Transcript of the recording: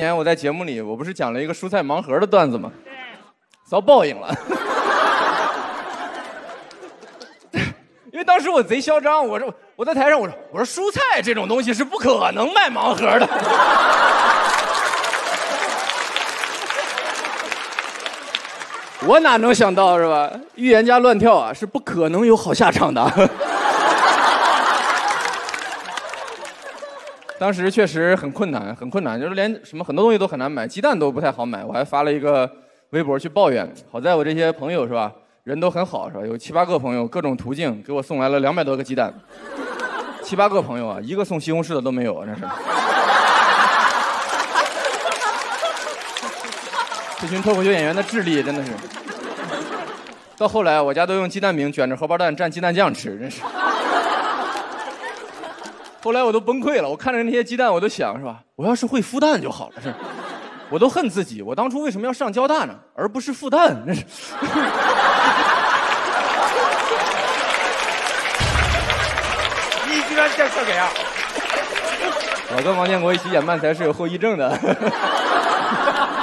前我在节目里，我不是讲了一个蔬菜盲盒的段子吗？对，遭报应了。因为当时我贼嚣张，我在台上我说蔬菜这种东西是不可能卖盲盒的。我哪能想到是吧？预言家乱跳啊，是不可能有好下场的。当时确实很困难，很困难，就是连什么很多东西都很难买，鸡蛋都不太好买。我还发了一个微博去抱怨。好在我这些朋友是吧，人都很好是吧？有7、8个朋友，各种途径给我送来了200多个鸡蛋。7、8个朋友啊，一个送西红柿的都没有啊，真是。这群脱口秀演员的智力真的是。到后来，我家都用鸡蛋饼卷着荷包蛋蘸鸡蛋酱吃，真是。后来我都崩溃了，我看着那些鸡蛋，我都想是吧，我要是会孵蛋就好了，是。我都恨自己，我当初为什么要上交大呢，而不是孵蛋？真是。 你居然这样给啊！ 我跟王建国一起演漫才是有后遗症的。